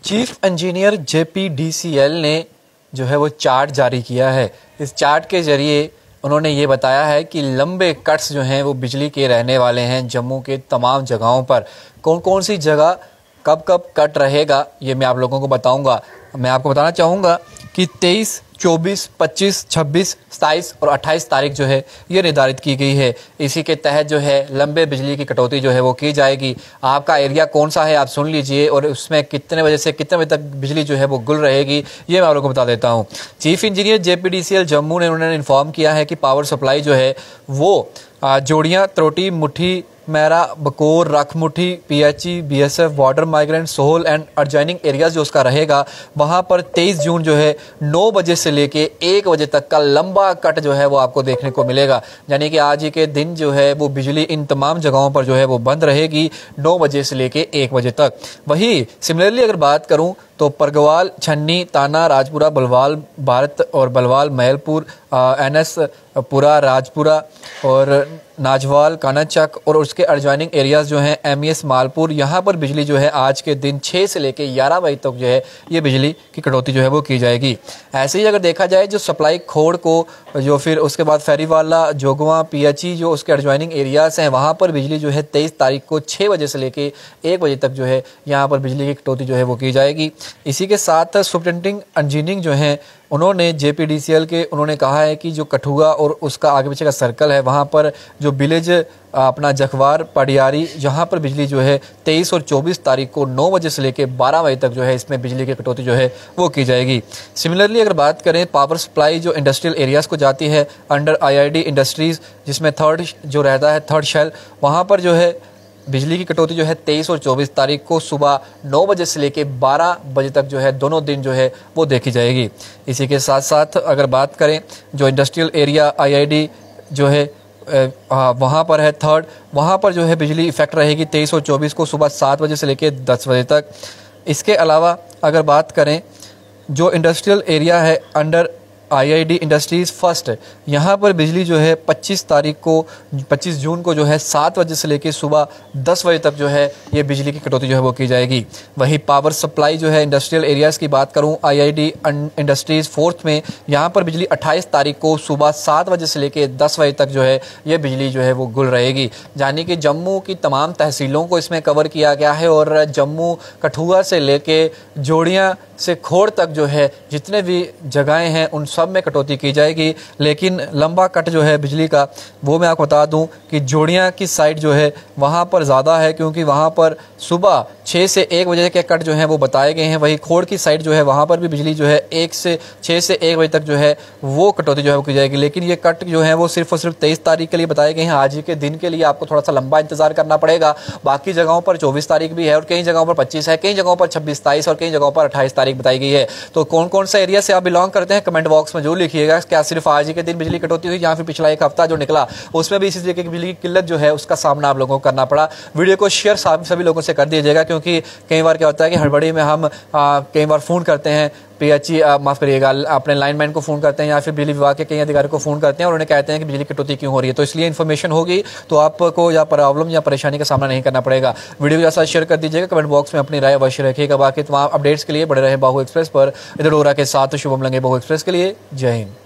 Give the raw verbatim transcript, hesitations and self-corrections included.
Chief engineer जेपीडीसीएल ने जो है वो चार्ट जारी किया है। इस चार्ट के जरिए उन्होंने ये बताया है कि लंबे कट्स जो हैं वो बिजली के रहने वाले हैं जम्मू के तमाम जगहों पर। कौन कौन सी जगह कब कब कट रहेगा ये मैं आप लोगों को बताऊंगा। मैं आपको बताना चाहूँगा कि तेईस, चौबीस, पच्चीस, छब्बीस, सताईस और अट्ठाईस तारीख जो है ये निर्धारित की गई है। इसी के तहत जो है लंबे बिजली की कटौती जो है वो की जाएगी। आपका एरिया कौन सा है आप सुन लीजिए और उसमें कितने बजे से कितने बजे तक बिजली जो है वो गुल रहेगी ये मैं आप लोगों को बता देता हूँ। चीफ इंजीनियर जेपीडीसीएल जम्मू ने उन्होंने इन्फॉर्म किया है कि पावर सप्लाई जो है वो जोड़ियाँ, Troti, Muthi, Maira, Bakore, Rakhmuthi, PHE, BSF, border migrant, Sohal and adjoining areas जो उसका रहेगा वहाँ पर तेईस जून जो है नौ बजे से लेके एक बजे तक का लंबा कट जो है वो आपको देखने को मिलेगा। यानी कि आज ही के दिन जो है वो बिजली इन तमाम जगहों पर जो है वो बंद रहेगी नौ बजे से लेके एक बजे तक। वही सिमिलरली अगर बात करूँ तो परगवाल, छन्नी, ताना, राजपुरा, बलवाल, भारत और बलवाल, महलपुर, एन एस पुरा, राजपुरा और नाजवाल, कानाचक और उसके एडजॉइनिंग एरियाज़ जो हैं एम ई एस मालपुर, यहाँ पर बिजली जो है आज के दिन छः से लेकर ग्यारह बजे तक जो है ये बिजली की कटौती जो है वो की जाएगी। ऐसे ही अगर देखा जाए जो सप्लाई खोड़ को जो फिर उसके बाद फेरीवाला, जोगवा, पीएचई जो उसके एडजॉइनिंग एरियाज़ हैं वहाँ पर बिजली जो है तेईस तारीख को छः बजे से लेकर एक बजे तक जो है यहाँ पर बिजली की कटौती जो है वो की जाएगी। इसी के साथ सुपरिटेंडिंग इंजीनियरिंग जो हैं उन्होंने जेपीडीसीएल के उन्होंने कहा है कि जो कठुआ और उसका आगे पीछे का सर्कल है वहाँ पर जो विलेज अपना जखवार, पडियारी जहाँ पर बिजली जो है तेईस और चौबीस तारीख को नौ बजे से लेकर बारह बजे तक जो है इसमें बिजली की कटौती जो है वो की जाएगी। सिमिलरली अगर बात करें पावर सप्लाई जो इंडस्ट्रियल एरियाज़ को जाती है अंडर आईआईडी इंडस्ट्रीज़ जिसमें थर्ड जो रहता है थर्ड शेल वहाँ पर जो है बिजली की कटौती जो है तेईस और चौबीस तारीख को सुबह नौ बजे से लेकर बारह बजे तक जो है दोनों दिन जो है वो देखी जाएगी। इसी के साथ साथ अगर बात करें जो इंडस्ट्रियल एरिया आईआईडी जो है वहाँ पर है थर्ड, वहाँ पर जो है बिजली इफेक्ट रहेगी तेईस और चौबीस को सुबह सात बजे से लेकर दस बजे तक। इसके अलावा अगर बात करें जो इंडस्ट्रियल एरिया है अंडर आईआईडी इंडस्ट्रीज़ फर्स्ट, यहाँ पर बिजली जो है पच्चीस तारीख को पच्चीस जून को जो है सात बजे से लेकर सुबह दस बजे तक जो है ये बिजली की कटौती जो है वो की जाएगी। वही पावर सप्लाई जो है इंडस्ट्रियल एरियाज़ की बात करूँ आईआईडी इंडस्ट्रीज़ फोर्थ में यहाँ पर बिजली अट्ठाईस तारीख को सुबह सात बजे से लेकर दस बजे तक जो है ये बिजली जो है वो गुल रहेगी। यानी कि जम्मू की तमाम तहसीलों को इसमें कवर किया गया है और जम्मू कठुआ से लेके जोड़ियाँ से खोड़ तक जो है जितने भी जगहें हैं उन सब में कटौती की जाएगी। लेकिन लंबा कट जो है बिजली का वो मैं आपको बता दूं कि जोड़ियाँ की साइड जो है वहाँ पर ज़्यादा है क्योंकि वहाँ पर सुबह छः से एक बजे के कट जो हैं वो बताए गए हैं। वही खोड़ की साइड जो है वहाँ पर भी बिजली जो है एक से छः से एक बजे तक जो है वो कटौती जो है वो की जाएगी। लेकिन ये कट जो है वो सिर्फ और सिर्फ तेईस तारीख के लिए बताए गए हैं। आज ही के दिन के लिए आपको थोड़ा सा लंबा इंतजार करना पड़ेगा। बाकी जगहों पर चौबीस तारीख भी है और कई जगहों पर पच्चीस है, कई जगहों पर छब्बीस, सताईस और कई जगहों पर अट्ठाईस तारीख बताई गई है। तो कौन कौन सा एरिया से आप बिलोंग करते हैं कमेंट बॉक्स में जरूर लिखिएगा। क्या सिर्फ आज ही के दिन बिजली कटौती हुई या फिर पिछला एक हफ्ता जो निकला उसमें भी इसी तरीके की बिजली की किल्लत जो है उसका सामना आप लोगों को करना पड़ा। वीडियो को शेयर सभी लोगों से कर दीजिएगा क्योंकि कई बार क्या होता है कि हड़बड़ी में हम आ, कई बार फ़ोन करते हैं पीएचई माफ़ करिएगा अपने लाइनमैन को फ़ोन करते हैं या फिर बिजली विभाग के कई अधिकारी को फ़ोन करते हैं और उन्हें कहते हैं कि बिजली कटौती क्यों हो रही है। तो इसलिए इन्फॉर्मेशन होगी तो आपको या प्रॉब्लम या परेशानी का सामना नहीं करना पड़ेगा। वीडियो के साथ शेयर कर दीजिएगा, कमेंट बॉक्स में अपनी राय अवश्य रखिएगा। बाकी तमाम अपडेट्स के लिए बड़े रहे बाहू एक्सप्रेस पर। इधर डोगरा के साथ शुभम लंगे बाहू एक्सप्रेस के लिए। जय हिंद।